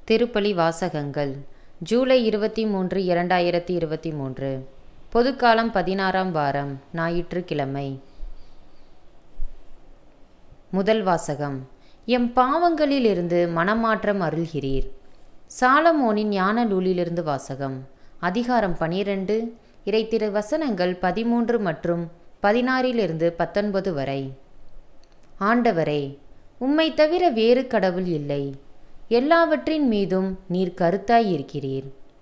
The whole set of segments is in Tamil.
திருப்பலி வாசகங்கள் ஜூலை 23, 2023 பொதுக்காலம் 16ஆம் வாரம் ஞாயிற்றுக்கிழமை. முதல் வாசகம். எம் பாவங்களிலிருந்து மனமாற்றம் அருள்கிறீர். சாலமோனின் ஞான நூலிலிருந்து வாசகம். அதிகாரம் 12, இறைத்திரு வசனங்கள் 13 மற்றும் 16 19 வரை. ஆண்டவரே, உம்மை தவிர வேறு கடவுள் இல்லை. எல்லாவற்றின் மீதும் நீர் கருத்தாயிருக்கிறீர்.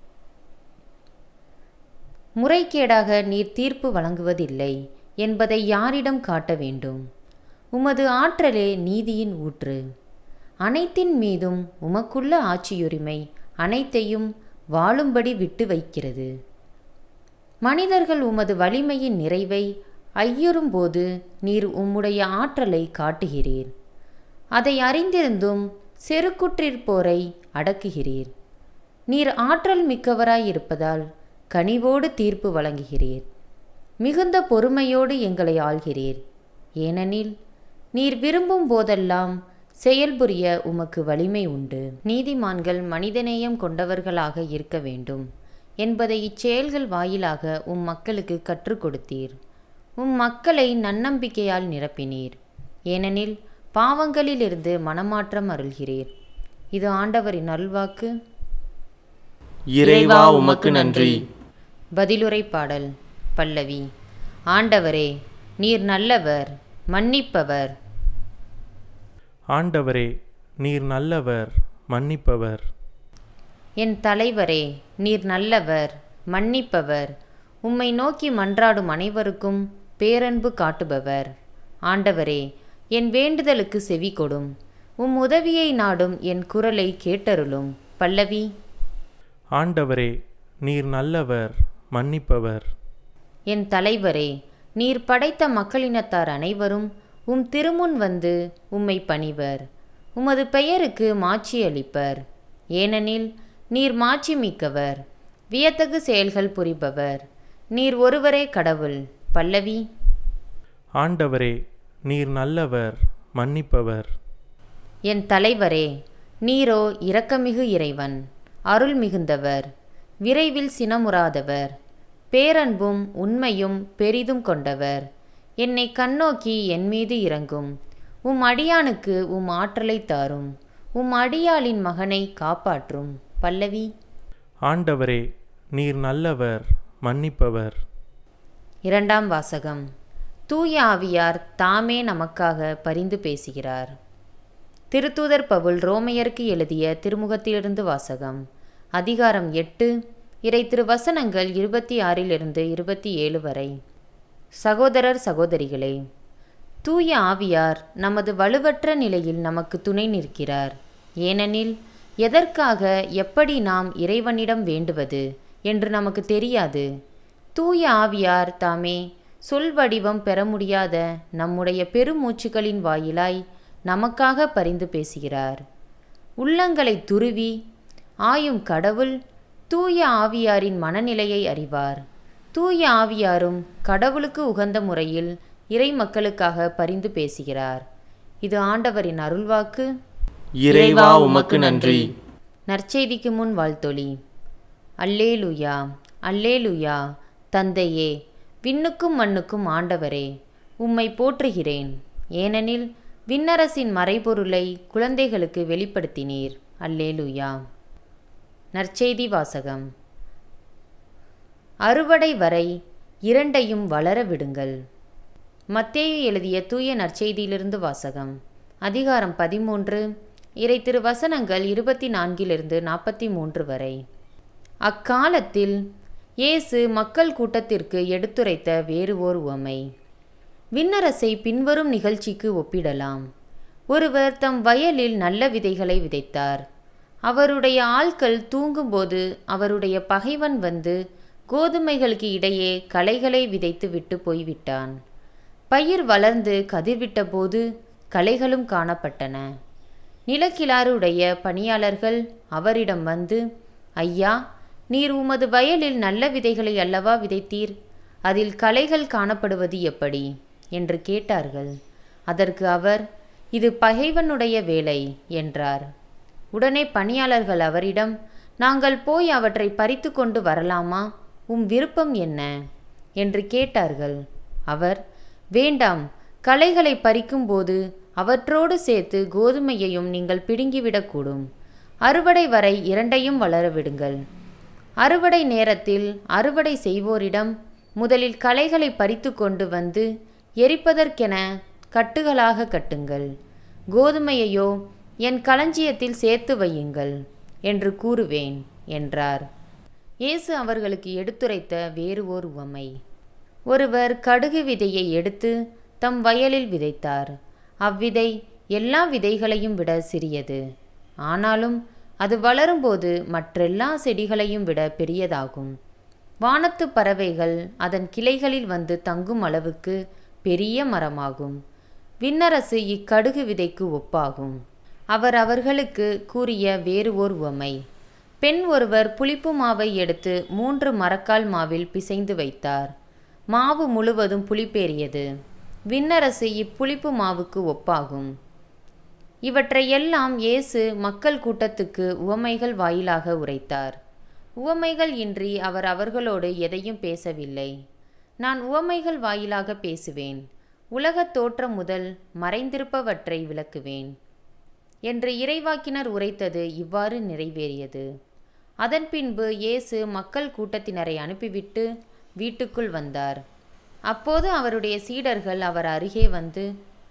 முறைகேடாக நீர் தீர்ப்பு வழங்குவதில்லை என்பதை யாரிடம் காட்ட வேண்டும்? உமது ஆற்றலே நீதியின் ஊற்று. அனைத்தின் மீதும் உமக்குள்ள ஆட்சியுரிமை அனைத்தையும் வாழும்படி விட்டு வைக்கிறது. மனிதர்கள் உமது வலிமையின் நிறைவை ஐயுறும்போது நீர் உம்முடைய ஆற்றலை காட்டுகிறீர். அதை அறிந்திருந்தும் செருக்குற்றிருப்போரை அடக்குகிறீர். நீர் ஆற்றல் மிக்கவராயிருப்பதால் கனிவோடு தீர்ப்பு வழங்குகிறீர். மிகுந்த பொறுமையோடு எங்களை ஆள்கிறீர். ஏனெனில் நீர் விரும்பும் போதெல்லாம் செயல்புரிய உமக்கு வலிமை உண்டு. நீதிமான்கள் மனிதநேயம் கொண்டவர்களாக இருக்க வேண்டும் என்பதை இச்செயல்கள் வாயிலாக உம் மக்களுக்கு கற்றுக் கொடுத்தீர். உம் மக்களை நன்னம்பிக்கையால் நிரப்பினீர். ஏனெனில் பாவங்களிலிருந்து மனமாற்றம் அருள்கிறீர். இது ஆண்டவரின் அருள்வாக்கு. இறைவா, உமக்கு நன்றி. பதிலுரை பாடல். பல்லவி. ஆண்டவரே, நீர் நல்லவர், மன்னிப்பவர். ஆண்டவரே, நீர் நல்லவர், மன்னிப்பவர். என் தலைவரே, நீர் நல்லவர், மன்னிப்பவர். உம்மை நோக்கி மன்றாடும் அனைவருக்கும் பேரன்பு காட்டுபவர். ஆண்டவரே, என் வேண்டுதலுக்கு செவி கொடும். உம் உதவியை நாடும் என் குரலை கேட்டருளும். பல்லவி. ஆண்டவரே, நீர் நல்லவர், மன்னிப்பவர். என் தலைவரே, நீர் படைத்த மக்களினத்தார் அனைவரும் உம் திருமுன் வந்து உம்மை பணிவர். உமது பெயருக்கு மாட்சி அளிப்பர். ஏனெனில் நீர் மாட்சி மிக்கவர், வியத்தகு செயல்கள் புரிபவர். நீர் ஒருவரே கடவுள். பல்லவி. ஆண்டவரே, நீர் நல்லவர், மன்னிப்பவர். என் தலைவரே, நீரோ இரக்கமிகு இறைவன், அருள் மிகுந்தவர், விரைவில் சினமுறாதவர், பேரன்பும் உண்மையும் பெரிதும் கொண்டவர். என்னை கண்ணோக்கி என் மீது இரங்கும். உம் அடியானுக்கு உம் ஆற்றலை தாரும். உம் அடியாளின் மகனை காப்பாற்றும். பல்லவி. ஆண்டவரே, நீர் நல்லவர், மன்னிப்பவர். இரண்டாம் வாசகம். தூய ஆவியார் தாமே நமக்காக பரிந்து பேசுகிறார். திருத்தூதர் பவுல் ரோமையருக்கு எழுதிய திருமுகத்திலிருந்து வாசகம். அதிகாரம் 8, இறை திருவசனங்கள் 26 27 வரை. சகோதரர் சகோதரிகளே, தூய ஆவியார் நமது வலுவற்ற நிலையில் நமக்கு துணை நிற்கிறார். ஏனெனில் எதற்காக எப்படி நாம் இறைவனிடம் வேண்டுவது என்று நமக்கு தெரியாது. தூய ஆவியார் தாமே சொல் வடிவம் பெற முடியாத நம்முடைய பெருமூச்சுகளின் வாயிலாய் நமக்காக பரிந்து பேசுகிறார். உள்ளங்களை துருவி ஆயும் கடவுள் தூய ஆவியாரின் மனநிலையை அறிவார். தூய ஆவியாரும் கடவுளுக்கு உகந்த முறையில் இறை மக்களுக்காக பரிந்து பேசுகிறார். இது ஆண்டவரின் அருள்வாக்கு. இறைவா, உமக்கு நன்றி. நற்செய்திக்கு முன் வாழ்த்தொலி. அல்லேலூயா, அல்லேலூயா. தந்தையே, விண்ணுக்கும் மண்ணுக்கும் ஆண்டவரே, உம்மை போற்றுகிறேன். ஏனெனில் விண்ணரசின் மறைபொருளை குழந்தைகளுக்கு வெளிப்படுத்தினீர். அல்லேலூயா. நற்செய்தி வாசகம். அறுவடை வரை இரண்டையும் வளர விடுங்கள். மத்தேயு எழுதிய தூய நற்செய்தியிலிருந்து வாசகம். அதிகாரம் 13, இறை திருவசனங்கள் 24 43 வரை. அக்காலத்தில் இயேசு மக்கள் கூட்டத்திற்கு எடுத்துரைத்த வேறு ஓர் உவமை. விண்ணரசை பின்வரும் நிகழ்ச்சிக்கு ஒப்பிடலாம். ஒருவர் தம் வயலில் நல்ல விதைகளை விதைத்தார். அவருடைய ஆட்கள் தூங்கும்போது அவருடைய பகைவன் வந்து கோதுமைகளுக்கு இடையே களைகளை விதைத்து விட்டு போய்விட்டான். பயிர் வளர்ந்து கதிர்விட்ட போது களைகளும் காணப்பட்டன. நிலக்கிழாருடைய பணியாளர்கள் அவரிடம் வந்து, ஐயா, நீர் உமது வயலில் நல்ல விதைகளை அல்லவா விதைத்தீர், அதில் களைகள் காணப்படுவது எப்படி என்று கேட்டார்கள். அதற்கு அவர், இது பகைவனுடைய வேலை என்றார். உடனே பணியாளர்கள் அவரிடம், நாங்கள் போய் அவற்றை பறித்து கொண்டு வரலாமா? உம் விருப்பம் என்ன என்று கேட்டார்கள். அவர், வேண்டாம், களைகளை பறிக்கும்போது அவற்றோடு சேர்த்து கோதுமையையும் நீங்கள் பிடுங்கிவிடக்கூடும். அறுவடை வரை இரண்டையும் வளர விடுங்கள். அறுவடை நேரத்தில் அறுவடை செய்வோரிடம், முதலில் களைகளை பறித்து கொண்டு வந்து எரிப்பதற்கென கட்டுகளாக கட்டுங்கள். கோதுமையையோ என் களஞ்சியத்தில் சேர்த்து வையுங்கள் என்று கூறுவேன் என்றார். இயேசு அவர்களுக்கு எடுத்துரைத்த வேறு ஓர் உவமை. ஒருவர் கடுகு விதையை எடுத்து தம் வயலில் விதைத்தார். அவ்விதை எல்லா விதைகளையும் விட சிறியது. ஆனாலும் அது வளரும்போது மற்றெல்லா செடிகளையும் விட பெரியதாகும். வானத்து பறவைகள் அதன் கிளைகளில் வந்து தங்கும் அளவுக்கு பெரிய மரமாகும். விண்ணரசு இக்கடுகு விதைக்கு ஒப்பாகும். அவர் அவர்களுக்கு கூறிய வேறு ஓர் உவமை. பெண் ஒருவர் புளிப்பு மாவை எடுத்து 3 மரக்கால் மாவில் பிசைந்து வைத்தார். மாவு முழுவதும் புளிப்பேறியது. விண்ணரசு இப்புளிப்பு மாவுக்கு ஒப்பாகும். இவற்றையெல்லாம் இயேசு மக்கள் கூட்டத்துக்கு உவமைகள் வாயிலாக உரைத்தார். உவமைகள் இன்றி அவர் அவர்களோடு எதையும் பேசவில்லை. நான் உவமைகள் வாயிலாக பேசுவேன், உலகத் தோற்றம் முதல் மறைந்திருப்பவற்றை விளக்குவேன் என்று இறைவாக்கினர் உரைத்தது இவ்வாறு நிறைவேறியது. அதன் பின்பு இயேசு மக்கள் கூட்டத்தினரை அனுப்பிவிட்டு வீட்டுக்குள் வந்தார். அப்போது அவருடைய சீடர்கள் அவர் அருகே வந்து,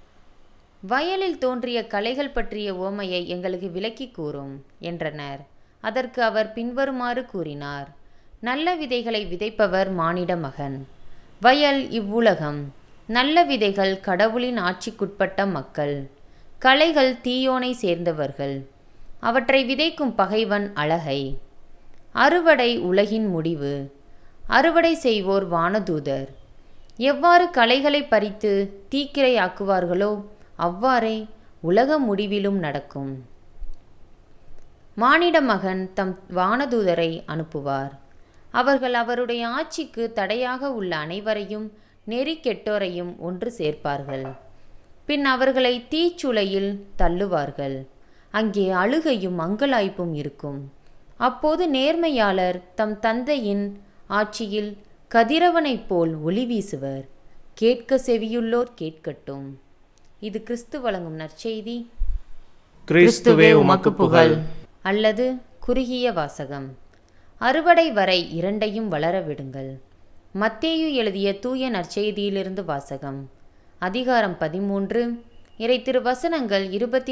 வயலில் தோன்றிய களைகள் பற்றிய உவமையை எங்களுக்கு விளக்கி கூறும் என்றனர். அதற்கு அவர் பின்வருமாறு கூறினார். நல்ல விதைகளை விதைப்பவர் மானிட மகன். வயல் இவ்வுலகம். நல்ல விதைகள் கடவுளின் ஆட்சிக்குட்பட்ட மக்கள். களைகள் தீயோனை சேர்ந்தவர்கள். அவற்றை விதைக்கும் பகைவன் அழகை. அறுவடை உலகின் முடிவு. அறுவடை செய்வோர் வானதூதர். எவ்வாறு களைகளை பறித்து தீக்கிரையாக்குவார்களோ அவ்வாறே உலக முடிவிலும் நடக்கும். மானிட மகன் தம் வானதூதரை அனுப்புவார். அவர்கள் அவருடைய ஆட்சிக்கு தடையாக உள்ள அனைவரையும் நெறி கெட்டோரையும் ஒன்று சேர்ப்பார்கள். பின் அவர்களை தீச்சுளையில் தள்ளுவார்கள். அங்கே அழுகையும் அங்கலாய்ப்பும் இருக்கும். அப்போது நேர்மையாளர் தம் தந்தையின் ஆட்சியில் கதிரவனைப் போல் ஒளி வீசுவர். கேட்க செவியுள்ளோர் கேட்கட்டும். இது கிறிஸ்து வழங்கும் நற்செய்தி. கிறிஸ்துவே உமக்கு புகழ். அல்லது குறுகிய வாசகம். அறுவடை வரை இரண்டையும் வளர விடுங்கள். மத்தேயு எழுதிய தூய நற்செய்தியிலிருந்து வாசகம். அதிகாரம் 13, இறை திருவசனங்கள்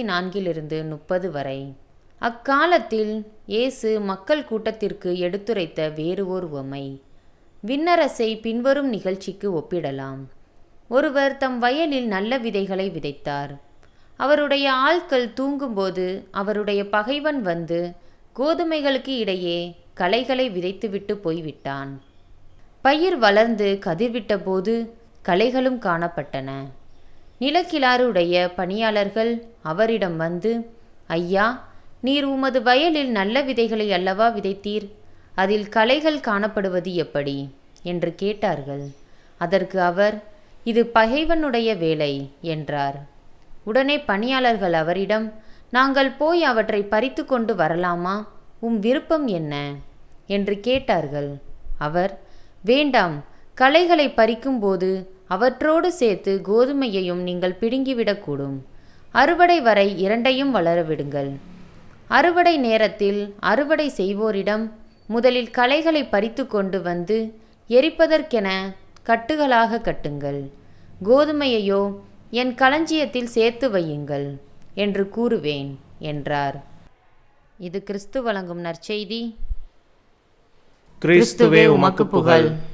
24-30 வரை. அக்காலத்தில் இயேசு மக்கள் கூட்டத்திற்கு எடுத்துரைத்த வேறு ஓர் உவமை. விண்ணரசை பின்வரும் நிகழ்ச்சிக்கு ஒப்பிடலாம். ஒருவர் தம் வயலில் நல்ல விதைகளை விதைத்தார். அவருடைய ஆட்கள் தூங்கும்போது அவருடைய பகைவன் வந்து கோதுமைகளுக்கு இடையே களைகளை விதைத்துவிட்டு போய்விட்டான். பயிர் வளர்ந்து கதிர்விட்ட போது களைகளும் காணப்பட்டன. நிலக்கிழாருடைய பணியாளர்கள் அவரிடம் வந்து, ஐயா, நீர் உமது வயலில் நல்ல விதைகளை அல்லவா விதைத்தீர்? அதில் களைகள் காணப்படுவது எப்படி என்று கேட்டார்கள். அதற்கு அவர், இது பகைவனுடைய வேலை என்றார். உடனே பணியாளர்கள் அவரிடம், நாங்கள் போய் அவற்றை பறித்து கொண்டு வரலாமா? உம் விருப்பம் என்ன என்று கேட்டார்கள். அவர், வேண்டாம், களைகளை பறிக்கும்போது அவற்றோடு சேர்த்து கோதுமையையும் நீங்கள் பிடுங்கிவிடக்கூடும். அறுவடை வரை இரண்டையும் வளர விடுங்கள். அறுவடை நேரத்தில் அறுவடை செய்வோரிடம், முதலில் களைகளை பறித்து கொண்டு வந்து எரிப்பதற்கென கட்டுகளாக கட்டுங்கள். கோதுமையையோ என் களஞ்சியத்தில் சேர்த்து வையுங்கள் என்று கூறுவேன் என்றார். இது கிறிஸ்து வழங்கும் நற்செய்தி. கிறிஸ்துவே உமக்கு புகழ்.